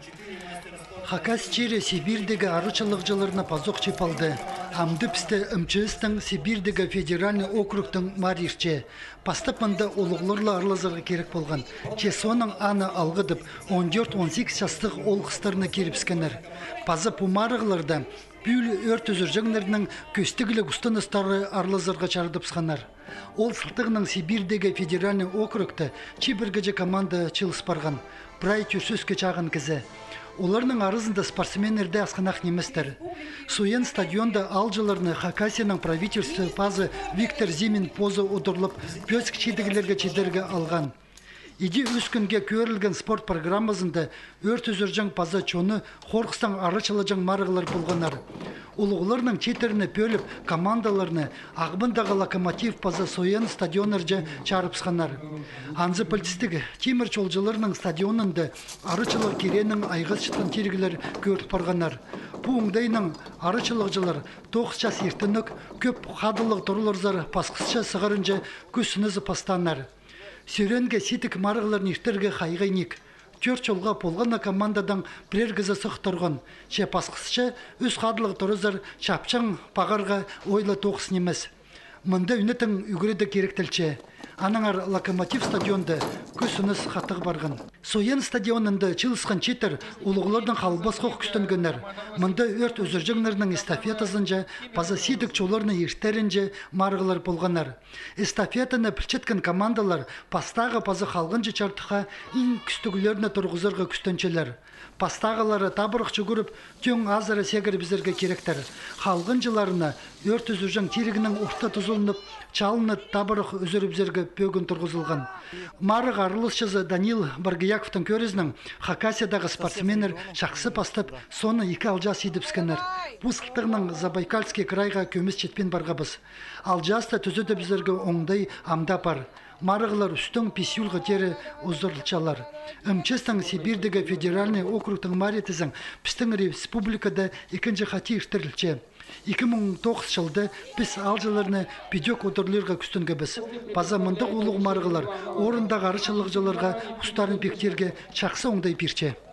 Хакас чире Сибирдегі арычылықжыларына пазоқ чепалды. Амдыпсті МЧС-тің Сибирдегі федеральный округтың марирче. Пастапында олығларлы арлазарға керек болған. Чесоның аны алғыдып 14-18 жастық ол қыстарына керіпскенер. Пазы пумарығыларда бүл өрт үзіржіңлерінің көстігілі ұстаныстары арлазарға чардыпсқанар. Ол сылтығының Сибирдегі федеральный округты чибіргіже команда чылыс барған. Брай түрсөзге чағын кізі. Оларның арызында спортсменерді асқанақ неместер. Суен стадионда алжыларны Хакасияның правительство пазы Виктор Зимин позы удырлып, пөск чедігілерге чедерге алған. Иди үз күнге көрілген спорт программасында өрт үзіржің паза чоны Хорқыстан арычылыжың марығылар болғанар. Улығыларның четеріні пөліп командаларны ағбындағы локомотив паза Соен стадионыржы чарыпсқанар. Анзы пілтістігі темір чолжыларның стадионында арычылық керенің айғыз шытын тергілер көріп барғанар. Бұңдайның арычылықжылар 9 жас ертінік көп қадылық тұрылырзар пасқысша сығырынжы көсінізі пастанар. Сүйренге сетік марығыларын ештерге қайғайнек. 4 жолға болғана командадан бірергізі сұқ тұрған. Че пасқысша өз қадылық тұрызар шапчаң пағарға ойлы тоқыс немес. Мұнда үнетін үгіреді керектілче. Анаңар локомотив стадионды көсініз қатық барған. Соен стадионында чылысқан четер ұлығылардың қалбас қоқ күстінгенер. Мұнда өрт өзіржіңлерінің эстафетасынжа, паза сидік чоларны ештерінже марығылар болғанар. Эстафетаны пілчеткен командалар пастағы паза қалғынжы чартыға ең күстігілеріне тұрғызырға күстенчелер. Пастағылары табырық жүгіріп, төн азыры сегір бізерге керектер. Қалғынжыларына өрт өзіржің терігінің ұқта тұзылынып, чалынып табырық өзірібзерге бөгін тұрғызылған. Марық арылысшызы Данил Баргияковтың көрізінің Хакасиядағы спортсменер шақсы пастып, соны 2 алжас едіпскенер. Бұсқылтығының Забайкальский крайға көміс четпен барғабыз. Алжаста түзіді бізерге оңдай амда бар. Марығылар үстің писюлғы тері ұздырылчалар. МЧС-тің Сибирдегі федеральный округтың маретізің пістің республикада 2-ші хати іштірілче. 2009 жылды біз алжыларыны педек отырлырға күстінгі біз. Паза мұндық ұлық марығылар орындағы арышылық жыларға ұстарын пектерге чақсы оңдай перче.